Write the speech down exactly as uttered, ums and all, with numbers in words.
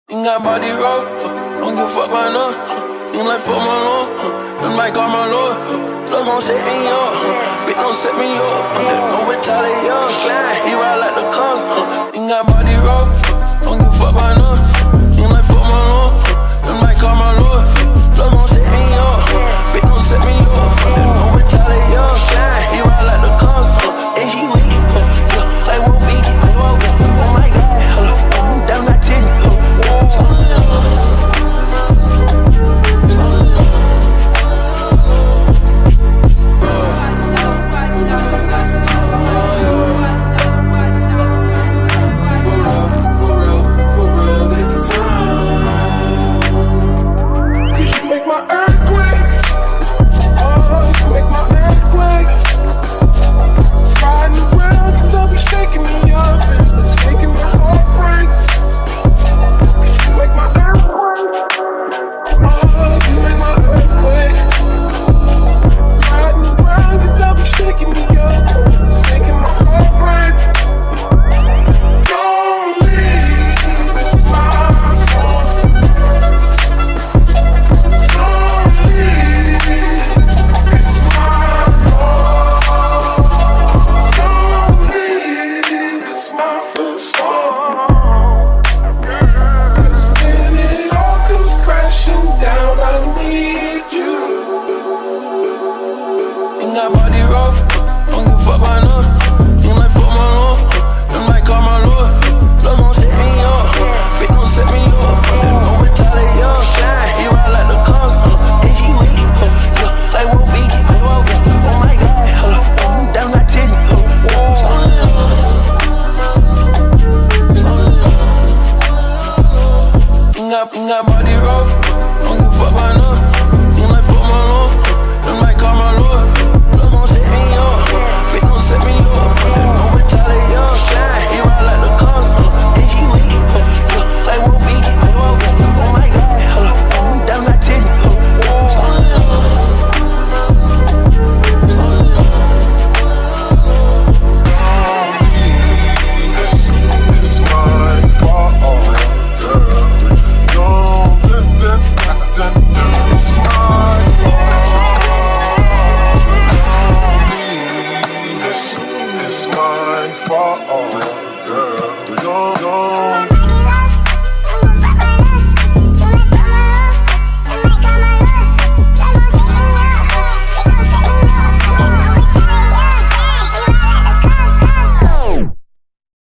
You got body roll, don't give a fuck my love. You like fuck my lord, you like all my lord. Love gon' set me up, bitch don't set me up. Don't retaliate, young, he ride like the car. You got body roll, don't give a fuck my love. You like fuck my lord, you like all my lord. Love gon' set me up, bitch don't set me up. Don't retaliate, young, he ride like the car. And she weak, like Wolfie, oh my god, I'm down that titty. Body roll, don't give a fuck about